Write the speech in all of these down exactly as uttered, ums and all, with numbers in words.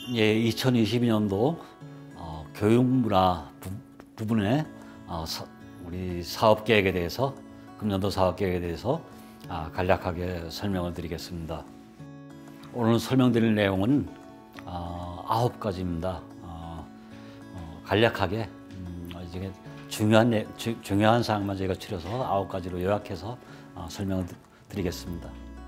예, 이천이십이 년도 어, 교육문화 부, 부분에 어, 사, 우리 사업 계획에 대해서 금년도 사업 계획에 대해서 아, 간략하게 설명을 드리겠습니다. 오늘 설명드릴 내용은 어, 아홉 가지입니다. 어, 어, 간략하게 음, 이제 중요한 내, 주, 중요한 사항만 저희가 추려서 아홉 가지로 요약해서 어, 설명을 드리겠습니다.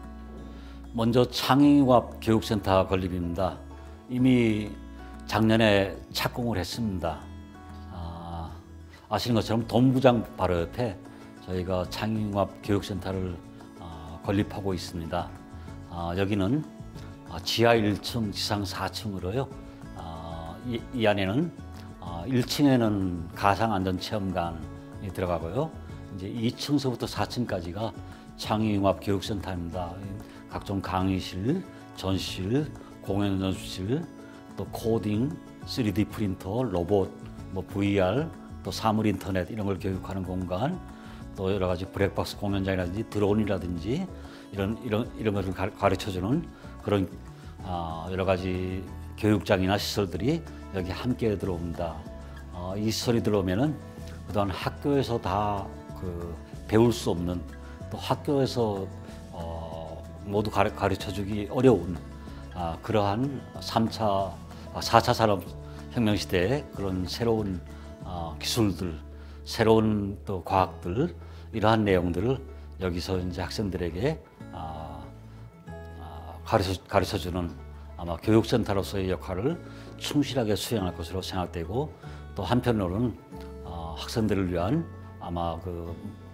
먼저 창의융합 교육센터 건립입니다. 이미 작년에 착공을 했습니다. 아, 아시는 것처럼 동부장 바로 옆에 저희가 창의융합 교육센터를 어, 건립하고 있습니다. 아, 여기는 지하 일 층, 지상 사 층으로요. 어, 이, 이 안에는 어, 일 층에는 가상안전체험관이 들어가고요. 이제 이 층서부터 사 층까지가 창의융합 교육센터입니다. 각종 강의실, 전시실, 공연 연수실, 또 코딩, 쓰리디 프린터, 로봇, 뭐 브이알, 또 사물 인터넷 이런 걸 교육하는 공간, 또 여러 가지 블랙박스 공연장이라든지 드론이라든지 이런 이런 이런 것을 가르쳐주는 그런 어, 여러 가지 교육장이나 시설들이 여기 함께 들어옵니다. 어, 이 시설이 들어오면은 그동안 학교에서 다 그 배울 수 없는 또 학교에서 어, 모두 가르쳐주기 어려운 아, 그러한 삼 차, 사 차 산업혁명 시대의 그런 새로운 어, 기술들, 새로운 또 과학들, 이러한 내용들을 여기서 이제 학생들에게 아, 아, 가르쳐, 가르쳐주는 아마 교육센터로서의 역할을 충실하게 수행할 것으로 생각되고, 또 한편으로는 어, 학생들을 위한 아마 그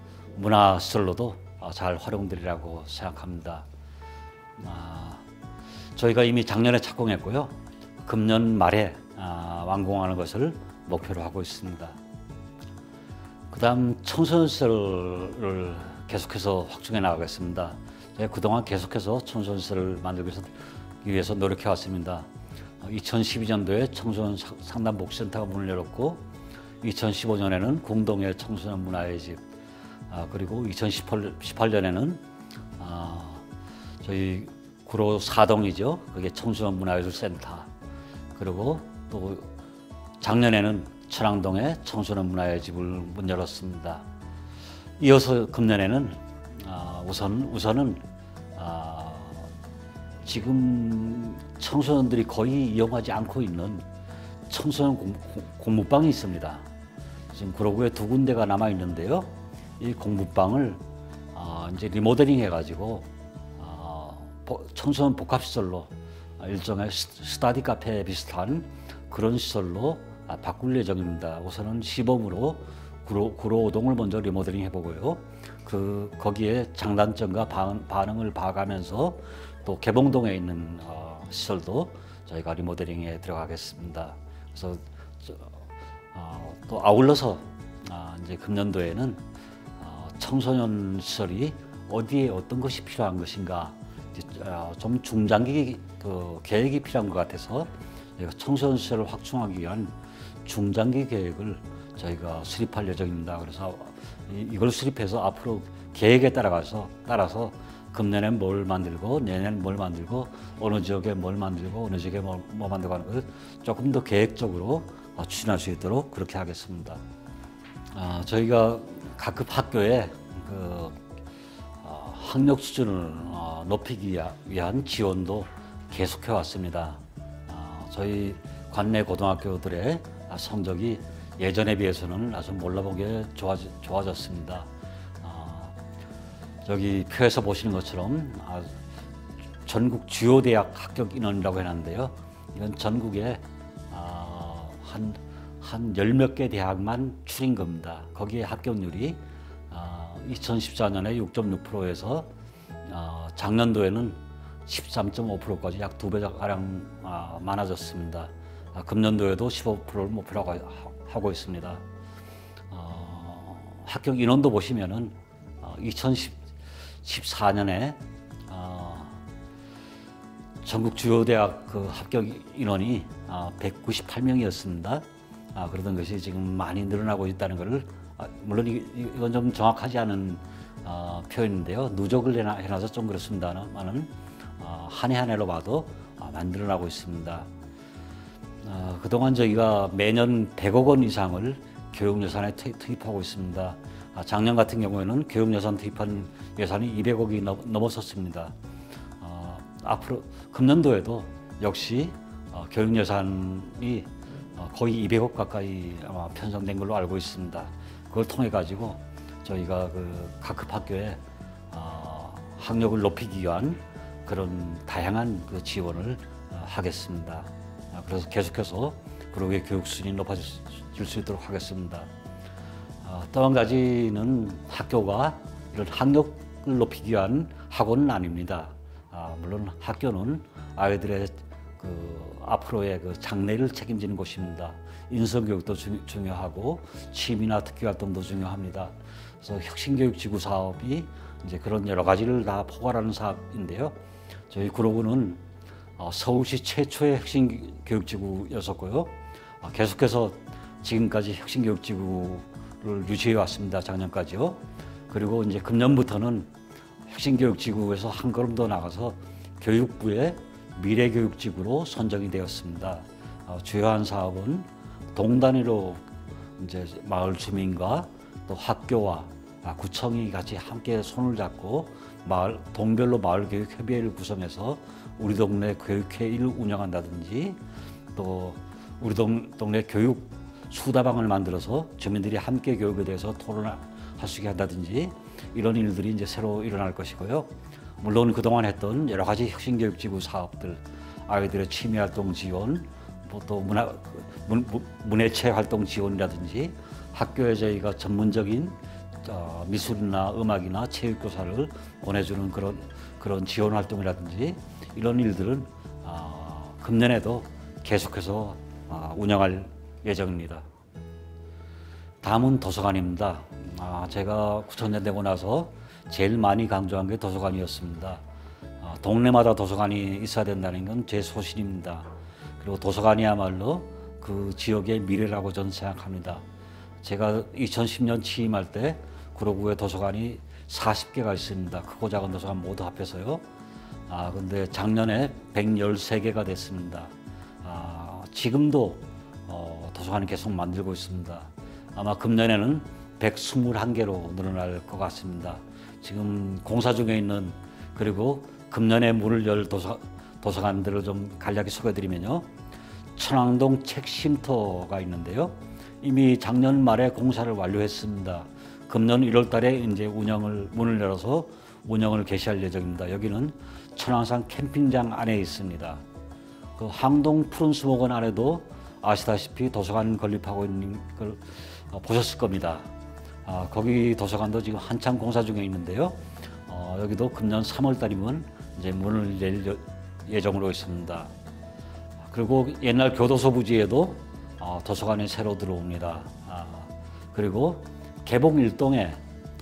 문화시설로도 잘 활용되리라고 생각합니다. 아, 저희가 이미 작년에 착공했고요. 금년 말에 아, 완공하는 것을 목표로 하고 있습니다. 그 다음 청소년시설을 계속해서 확충해 나가겠습니다. 제가 그동안 계속해서 청소년시설을 만들기 위해서, 위해서 노력해 왔습니다. 이천십이 년도에 청소년 상담복지센터가 문을 열었고, 이천십오 년에는 공동의 청소년 문화의 집, 아, 그리고 이천십팔 년에는 아, 저희 구로 사동이죠. 그게 청소년 문화예술센터. 그리고 또 작년에는 천왕동에 청소년 문화의 집을 문 열었습니다. 이어서 금년에는 아, 우선 우선은 아, 지금 청소년들이 거의 이용하지 않고 있는 청소년 공, 공부방이 있습니다. 지금 구로구에 두 군데가 남아 있는데요. 이 공부방을 아, 이제 리모델링 해가지고 청소년 복합시설로 일종의 스터디 카페 비슷한 그런 시설로 바꿀 예정입니다. 우선은 시범으로 구로, 구로오동을 먼저 리모델링 해보고요. 그 거기에 장단점과 반, 반응을 봐가면서 또 개봉동에 있는 어, 시설도 저희가 리모델링에 들어가겠습니다. 그래서 저, 어, 또 아울러서 어, 이제 금년도에는 어, 청소년 시설이 어디에 어떤 것이 필요한 것인가, 좀 중장기 그 계획이 필요한 것 같아서 청소년 시설을 확충하기 위한 중장기 계획을 저희가 수립할 예정입니다. 그래서 이걸 수립해서 앞으로 계획에 따라가서 따라서 금년엔 뭘 만들고 내년엔 뭘 만들고 어느 지역에 뭘 만들고 어느 지역에 뭐, 뭐 만들고 하는 것을 조금 더 계획적으로 추진할 수 있도록 그렇게 하겠습니다. 아, 저희가 각급 학교에 그 학력 수준을 높이기 위한 지원도 계속해 왔습니다. 저희 관내 고등학교들의 성적이 예전에 비해서는 아주 몰라보게 좋아지, 좋아졌습니다. 저기 표에서 보시는 것처럼 전국 주요 대학 합격 인원이라고 해놨는데요. 이건 전국에 한, 한 열 몇 개 대학만 추린 겁니다. 거기에 합격률이 이천십사 년에 육 점 육 퍼센트에서 어, 작년도에는 십삼 점 오 퍼센트까지 약 두 배 가량 어, 많아졌습니다. 아, 금년도에도 십오 퍼센트를 목표로 하고 있습니다. 어, 합격 인원도 보시면은 어, 이천십사 년에 어, 전국 주요 대학 그 합격 인원이 어, 백구십팔 명이었습니다. 아, 그러던 것이 지금 많이 늘어나고 있다는 것을, 물론 이건 좀 정확하지 않은 어, 표현인데요. 누적을 해놔, 해놔서 좀 그렇습니다만은 어, 한 해 한 해로 봐도 어, 많이 늘어나고 있습니다. 아, 그동안 저희가 매년 백억 원 이상을 교육 예산에 투- 투입하고 있습니다. 아, 작년 같은 경우에는 교육 예산 투입한 예산이 이백억이 넘, 넘었었습니다. 어, 앞으로 금년도에도 역시 어, 교육 예산이 어, 거의 이백억 가까이 아마 편성된 걸로 알고 있습니다. 그걸 통해 가지고 저희가 그 각급 학교에 어, 학력을 높이기 위한 그런 다양한 그 지원을 어, 하겠습니다. 아, 그래서 계속해서 그러게 교육 수준이 높아질 수 있도록 하겠습니다. 어, 또 한 가지는 학교가 이런 학력을 높이기 위한 학원은 아닙니다. 아, 물론 학교는 아이들의 그 앞으로의 그 장래를 책임지는 곳입니다. 인성교육도 주, 중요하고 취미나 특기 활동도 중요합니다. 그래서 혁신교육지구 사업이 이제 그런 여러 가지를 다 포괄하는 사업인데요. 저희 구로구는 어, 서울시 최초의 혁신교육지구였었고요. 어, 계속해서 지금까지 혁신교육지구를 유지해 왔습니다. 작년까지요. 그리고 이제 금년부터는 혁신교육지구에서 한 걸음 더 나가서 교육부의 미래교육지구로 선정이 되었습니다. 어, 주요한 사업은 동단위로 이제 마을 주민과 또 학교와 아, 구청이 같이 함께 손을 잡고 마을 동별로 마을교육 협의회를 구성해서 우리 동네 교육회의를 운영한다든지 또 우리 동, 동네 교육 수다방을 만들어서 주민들이 함께 교육에 대해서 토론할 수 있게 한다든지 이런 일들이 이제 새로 일어날 것이고요. 물론 그동안 했던 여러 가지 혁신교육지구 사업들, 아이들의 취미활동 지원, 또 문화, 문, 문예체 활동 지원이라든지 학교에 저희가 전문적인 어, 미술이나 음악이나 체육교사를 보내주는 그런, 그런 지원 활동이라든지 이런 일들은 어, 금년에도 계속해서 어, 운영할 예정입니다. 다음은 도서관입니다. 아, 제가 구천 년 되고 나서 제일 많이 강조한 게 도서관이었습니다. 어, 동네마다 도서관이 있어야 된다는 건 제 소신입니다. 그리고 도서관이야말로 그 지역의 미래라고 저는 생각합니다. 제가 이천십 년 취임할 때 구로구에 도서관이 사십 개가 있습니다. 크고 작은 도서관 모두 합해서요. 아, 근데 작년에 백십삼 개가 됐습니다. 아, 지금도 어, 도서관을 계속 만들고 있습니다. 아마 금년에는 백이십일 개로 늘어날 것 같습니다. 지금 공사 중에 있는 그리고 금년에 문을 열 도서, 도서관들을 좀 간략히 소개해드리면요. 천왕동 책쉼터가 있는데요. 이미 작년 말에 공사를 완료했습니다. 금년 일월 달에 이제 운영을 문을 열어서 운영을 개시할 예정입니다. 여기는 천왕산 캠핑장 안에 있습니다. 그 항동 푸른수목원 안에도 아시다시피 도서관 건립하고 있는 걸 보셨을 겁니다. 아, 거기 도서관도 지금 한참 공사 중에 있는데요. 어, 여기도 금년 삼월 달이면 이제 문을 열 예정으로 있습니다. 그리고 옛날 교도소 부지에도 어, 도서관이 새로 들어옵니다. 아, 그리고 개봉 일동에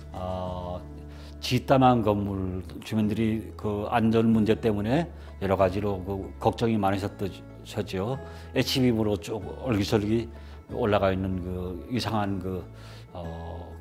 어, 지따만 건물 주민들이 그 안전 문제 때문에 여러 가지로 그 걱정이 많으셨죠. 에이치비로 쭉 얼기설기 올라가 있는 그 이상한 그 어,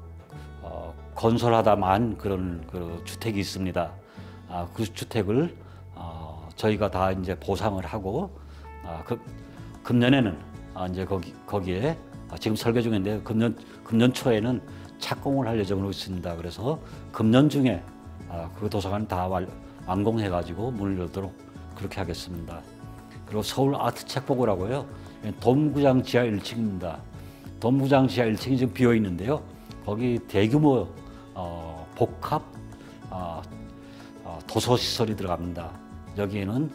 어, 건설하다만 그런 그 주택이 있습니다. 아, 그 주택을 어, 저희가 다 이제 보상을 하고 아, 그, 금년에는 아, 이제 거기 거기에 아, 지금 설계 중인데 금년 금년 초에는 착공을 할 예정으로 있습니다. 그래서 금년 중에 아, 그 도서관 다 완, 완공해가지고 문을 열도록 그렇게 하겠습니다. 그리고 서울 아트 책보고라고요. 돔구장 지하 일 층입니다. 돔구장 지하 일 층이 지금 비어 있는데요. 거기 대규모 어, 복합 어, 어, 도서 시설이 들어갑니다. 여기에는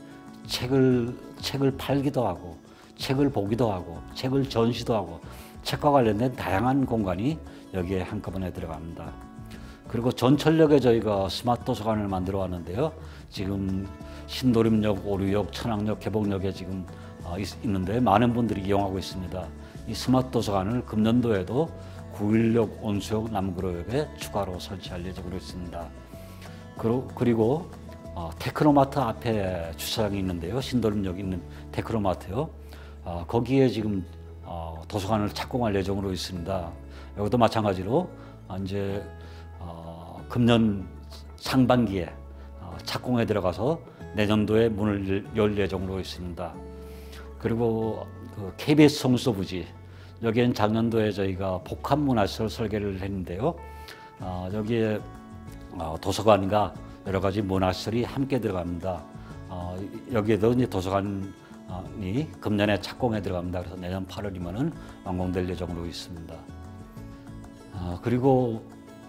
책을 책을 팔기도 하고, 책을 보기도 하고, 책을 전시도 하고, 책과 관련된 다양한 공간이 여기에 한꺼번에 들어갑니다. 그리고 전철역에 저희가 스마트 도서관을 만들어 왔는데요. 지금 신도림역, 오류역, 천왕역, 개봉역에 지금 어, 있, 있는데 많은 분들이 이용하고 있습니다. 이 스마트 도서관을 금년도에도 구일역, 온수역, 남구로역에 추가로 설치할 예정으로 있습니다. 그리고, 그리고 어, 테크노마트 앞에 주차장이 있는데요. 신도림역에 있는 테크노마트요. 어, 거기에 지금 어, 도서관을 착공할 예정으로 있습니다. 여기도 마찬가지로 어, 이제 어, 금년 상반기에 어, 착공에 들어가서 내년도에 문을 열 예정으로 있습니다. 그리고 그 케이비에스 성수부지 여기엔 작년도에 저희가 복합문화시설 설계를 했는데요. 어, 여기에 어, 도서관과 여러 가지 문화시설이 함께 들어갑니다. 어, 여기에도 이제 도서관이 금년에 착공에 들어갑니다. 그래서 내년 팔월이면은 완공될 예정으로 있습니다. 어, 그리고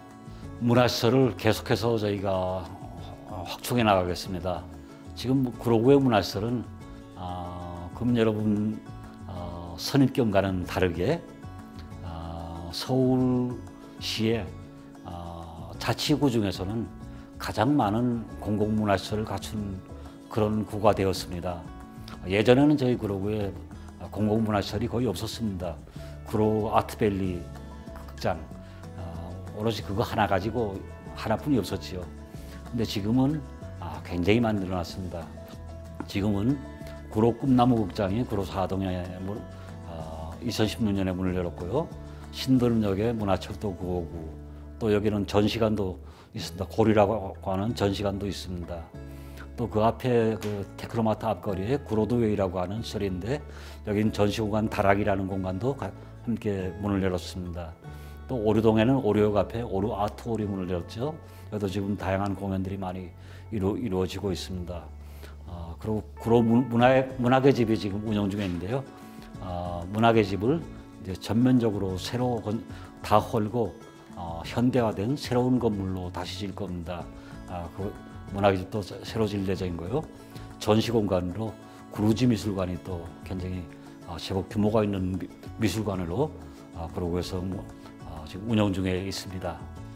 문화시설을 계속해서 저희가 확충해 나가겠습니다. 지금 구로구의 문화시설은 어, 그럼 여러분 어, 선입견과는 다르게 어, 서울시의 어, 자치구 중에서는 가장 많은 공공문화시설을 갖춘 그런 구가 되었습니다. 예전에는 저희 구로구에 공공문화시설이 거의 없었습니다. 구로 아트밸리 극장 어, 오로지 그거 하나 가지고 하나뿐이 없었지요. 근데 지금은 아, 굉장히 많이 늘어났습니다. 지금은 구로 꿈나무 극장이 구로 사동에 어, 이천십육 년에 문을 열었고요. 신도림역에 문화철도 구호구, 또 여기는 전시관도 있습니다. 고리라고 하는 전시관도 있습니다. 또 그 앞에 그 테크노마트 앞거리에 구로드웨이라고 하는 시설인데 여기는 전시공간 다락이라는 공간도 함께 문을 열었습니다. 또 오류동에는 오류역 앞에 오류 아트홀이 문을 열었죠. 여기도 지금 다양한 공연들이 많이 이루, 이루어지고 있습니다. 어, 그리고 구로 문화의, 문학의 집이 지금 운영 중에 있는데요. 어, 문학의 집을 이제 전면적으로 새로 건, 다 헐고 어, 현대화된 새로운 건물로 다시 질 겁니다. 아, 그 문학의 집도 새로 질 예정이고요. 전시 공간으로 구루지 미술관이 또 굉장히 어, 제법 규모가 있는 미, 미술관으로 어, 구로구에서 뭐, 어, 지금 운영 중에 있습니다.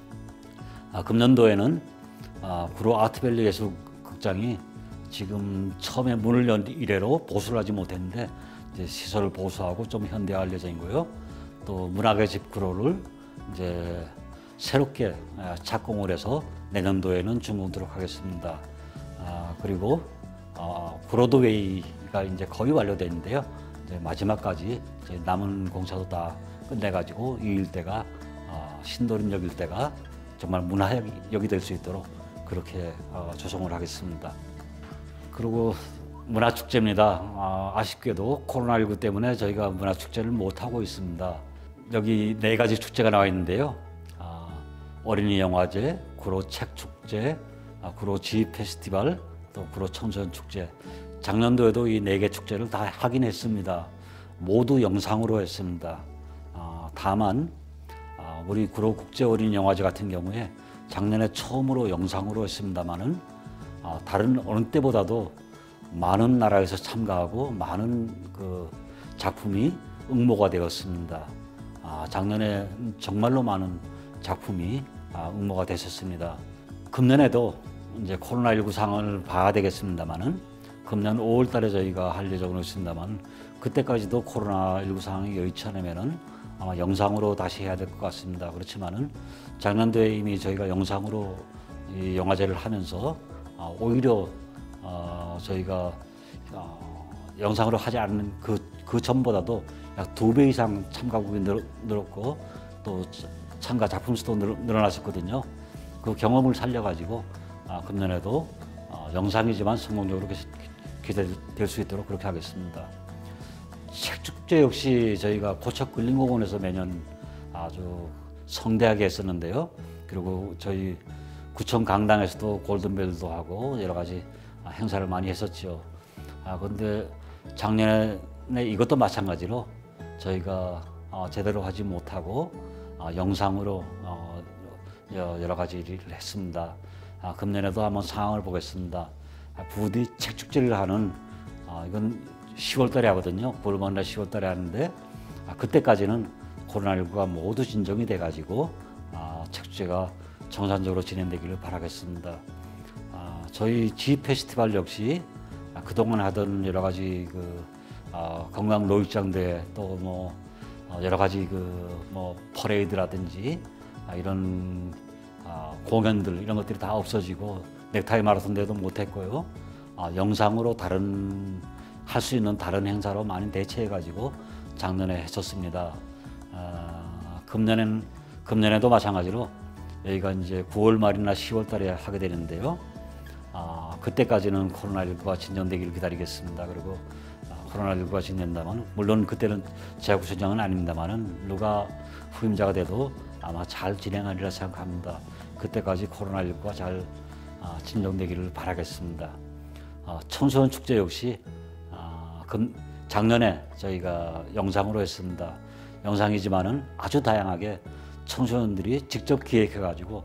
아, 금년도에는 아, 구로 아트밸리 예술극장이 지금 처음에 문을 연 이래로 보수를 하지 못했는데 이제 시설을 보수하고 좀 현대화할 예정이고요. 또 문학의 집 구로를 이제 새롭게 착공을 해서 내년도에는 준공토록 하겠습니다. 아, 그리고 어, 구로드웨이가 이제 거의 완료됐는데요. 이제 마지막까지 이제 남은 공사도 다 끝내가지고 이 일대가 어, 신도림역 일대가 정말 문화역이 될 수 있도록 그렇게 어, 조성을 하겠습니다. 그리고 문화축제입니다. 아, 아쉽게도 코로나십구 때문에 저희가 문화축제를 못하고 있습니다. 여기 네 가지 축제가 나와 있는데요. 아, 어린이 영화제, 구로 책축제, 아, 구로 지휘 페스티벌, 또 구로 청소년 축제. 작년도에도 이 네 개 축제를 다 하긴 했습니다. 모두 영상으로 했습니다. 아, 다만 아, 우리 구로 국제 어린이 영화제 같은 경우에 작년에 처음으로 영상으로 했습니다만은 아, 다른 어느 때보다도 많은 나라에서 참가하고 많은 그 작품이 응모가 되었습니다. 아, 작년에 정말로 많은 작품이 아, 응모가 됐었습니다. 금년에도 이제 코로나십구 상황을 봐야 되겠습니다만은 금년 오월 달에 저희가 할 예정으로 있습니다만 그때까지도 코로나십구 상황이 여의치 않으면은 아마 영상으로 다시 해야 될 것 같습니다. 그렇지만은 작년도에 이미 저희가 영상으로 이 영화제를 하면서 어, 오히려 어, 저희가 어, 영상으로 하지 않는 그, 그 전보다도 약 두 배 이상 참가국이 늘, 늘었고 또 참가 작품 수도 늘, 늘어났었거든요. 그 경험을 살려가지고 아, 금년에도 어, 영상이지만 성공적으로 기대될 수 있도록 그렇게 하겠습니다. 책축제 역시 저희가 고척 근린공원에서 매년 아주 성대하게 했었는데요. 그리고 저희 구청 강당에서도 골든벨도 하고 여러 가지 행사를 많이 했었죠. 아, 근데 작년에 이것도 마찬가지로 저희가 어, 제대로 하지 못하고 어, 영상으로 어, 여러 가지 일을 했습니다. 아, 금년에도 한번 상황을 보겠습니다. 아, 부디 책축제를 하는 어, 이건 시월 달에 하거든요. 구월 날 시월 달에 하는데 아, 그때까지는 코로나십구가 모두 진정이 돼가지고 아, 책축제가 정상적으로 진행되기를 바라겠습니다. 아, 저희 지휘 페스티벌 역시 아, 그동안 하던 여러 가지 그 어, 건강 노익장대 또 뭐 어, 여러 가지 그 뭐 퍼레이드라든지 아, 이런 아, 공연들 이런 것들이 다 없어지고 넥타이 마라톤대도 못했고요. 아, 영상으로 다른 할 수 있는 다른 행사로 많이 대체해가지고 작년에 했었습니다. 아, 금년엔 금년에도 마찬가지로 여기가 이제 구월 말이나 시월 달에 하게 되는데요. 아, 그때까지는 코로나십구가 진정되기를 기다리겠습니다. 그리고 아, 코로나십구가 진행된다면, 물론 그때는 제가 구청장은 아닙니다만은 누가 후임자가 돼도 아마 잘 진행하리라 생각합니다. 그때까지 코로나십구가 잘 아, 진정되기를 바라겠습니다. 아, 청소년 축제 역시 아, 금, 작년에 저희가 영상으로 했습니다. 영상이지만은 아주 다양하게 청소년들이 직접 기획해가지고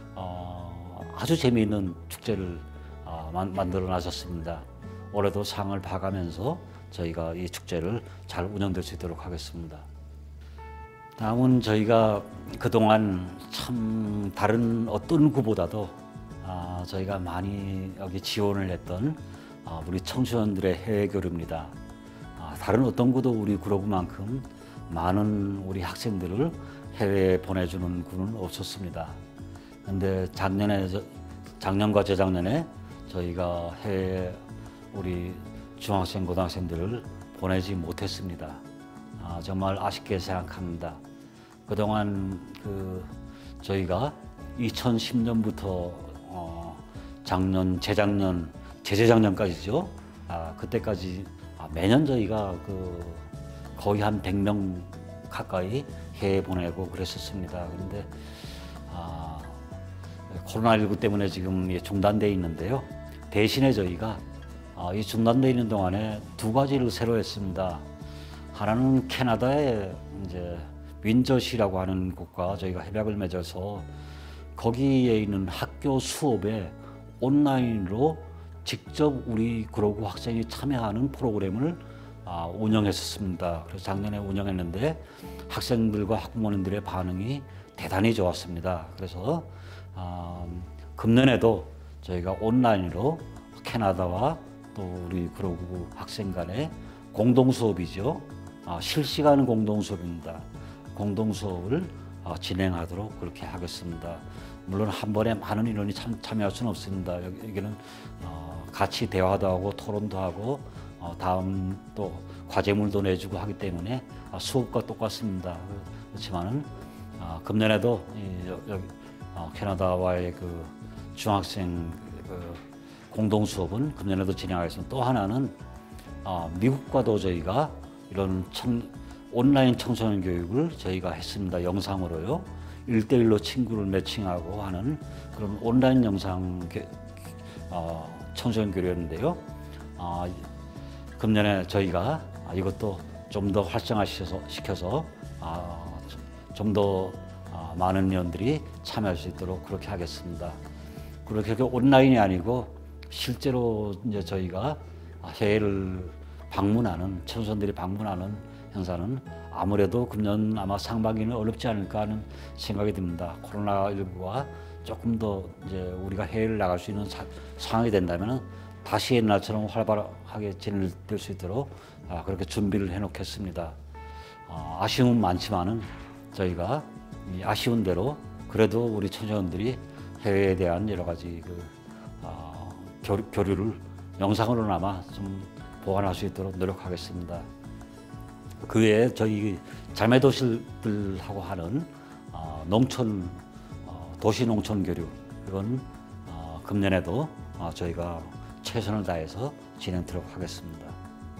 어, 아주 재미있는 축제를 어, 만, 만들어 나섰습니다. 올해도 상을 봐가면서 저희가 이 축제를 잘 운영될 수 있도록 하겠습니다. 다음은 저희가 그동안 참 다른 어떤 구보다도 아, 저희가 많이 여기 지원을 했던 아, 우리 청소년들의 해외 교류입니다. 아, 다른 어떤 구도 우리 구로구만큼 많은 우리 학생들을 해외에 보내주는 구는 없었습니다. 그런데 작년에, 작년과 재작년에 저희가 해외 우리 중학생, 고등학생들을 보내지 못했습니다. 아, 정말 아쉽게 생각합니다. 그동안 그 저희가 이천십 년부터 어, 작년, 재작년, 재재작년까지죠. 아, 그때까지 아, 매년 저희가 그 거의 한 백 명 가까이 해외 보내고 그랬었습니다. 그런데 아, 코로나십구 때문에 지금 중단되어 있는데요. 대신에 저희가 아, 이 중단되어 있는 동안에 두 가지를 새로 했습니다. 하나는 캐나다의 이제 윈저시라고 하는 곳과 저희가 협약을 맺어서 거기에 있는 학교 수업에 온라인으로 직접 우리 구로구 학생이 참여하는 프로그램을 아, 운영했었습니다. 그래서 작년에 운영했는데 학생들과 학부모님들의 반응이 대단히 좋았습니다. 그래서 아, 금년에도 저희가 온라인으로 캐나다와 또 우리 구로구 학생 간의 공동 수업이죠. 아, 실시간 공동 수업입니다. 공동 수업을 아, 진행하도록 그렇게 하겠습니다. 물론 한 번에 많은 인원이 참, 참여할 수는 없습니다. 여기는 어, 같이 대화도 하고 토론도 하고 어, 다음 또 과제물도 내주고 하기 때문에 아, 수업과 똑같습니다. 그렇지만은 아, 금년에도 이, 여기 어, 캐나다와의 그 중학생 그 공동 수업은 금년에도 진행하겠습니다. 또 하나는 어, 미국과도 저희가 이런 청, 온라인 청소년 교육을 저희가 했습니다. 영상으로요. 일대일로 친구를 매칭하고 하는 그런 온라인 영상 교, 어, 청소년 교류였는데요. 어, 금년에 저희가 이것도 좀 더 활성화시켜서 시켜서 어, 좀 더 어, 많은 위원들이 참여할 수 있도록 그렇게 하겠습니다. 그렇게 온라인이 아니고 실제로 이제 저희가 해외를 방문하는 청소년들이 방문하는 행사는 아무래도 금년 아마 상반기는 어렵지 않을까 하는 생각이 듭니다. 코로나십구가 조금 더 이제 우리가 해외를 나갈 수 있는 사, 상황이 된다면 다시 옛날처럼 활발하게 진행될 수 있도록 아, 그렇게 준비를 해놓겠습니다. 아, 아쉬움은 많지만은 저희가 이 아쉬운 대로 그래도 우리 청소년들이 해외에 대한 여러 가지 그 어, 교류, 교류를 영상으로나마 좀 보완할 수 있도록 노력하겠습니다. 그 외에 저희 자매도시들하고 하는 어, 농촌 어, 도시농촌 교류 이건 어, 금년에도 어, 저희가 최선을 다해서 진행하도록 하겠습니다.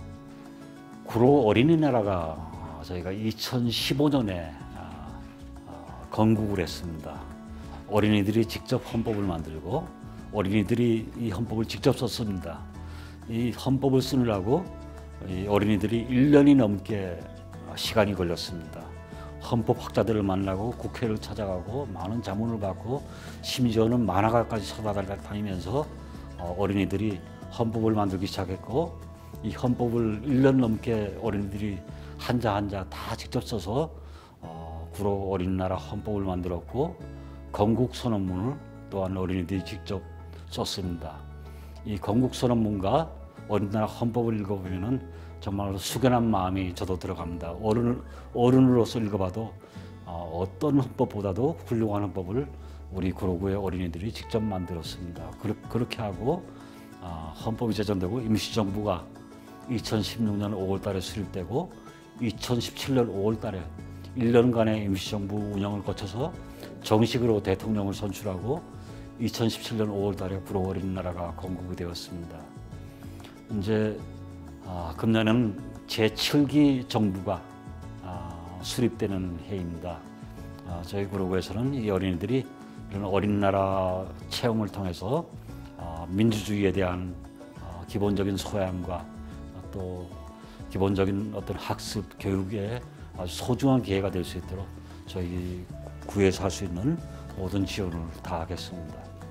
구로 어린이나라가 어, 저희가 이천십오 년에 어, 어, 건국을 했습니다. 어린이들이 직접 헌법을 만들고 어린이들이 이 헌법을 직접 썼습니다. 이 헌법을 쓰느라고 이 어린이들이 일 년이 넘게 시간이 걸렸습니다. 헌법학자들을 만나고 국회를 찾아가고 많은 자문을 받고 심지어는 만화가까지 찾아다니면서 어린이들이 헌법을 만들기 시작했고 이 헌법을 일 년 넘게 어린이들이 한자 한자 다 직접 써서 구로 어린이나라 헌법을 만들었고 건국선언문을 또한 어린이들이 직접 썼습니다. 이 건국선언문과 어린이나라 헌법을 읽어보면은 정말 숙연한 마음이 저도 들어갑니다. 어른, 어른으로서 읽어봐도 어, 어떤 헌법보다도 훌륭한 헌법을 우리 구로구의 어린이들이 직접 만들었습니다. 그르, 그렇게 하고 어, 헌법이 제정되고 임시정부가 이천십육 년 오월 달에 수립되고 이천십칠 년 오월 달에 일 년간의 임시정부 운영을 거쳐서 정식으로 대통령을 선출하고 이천십칠 년 오월 달에 구로 어린이나라가 건국이 되었습니다. 이제 아, 금년은 제칠 기 정부가 아, 수립되는 해입니다. 아, 저희 구로구에서는 이 어린이들이 이런 어린 나라 체험을 통해서 아, 민주주의에 대한 아, 기본적인 소양과 또 기본적인 어떤 학습 교육에 아주 소중한 기회가 될 수 있도록 저희 구에서 할 수 있는 모든 지원을 다하겠습니다.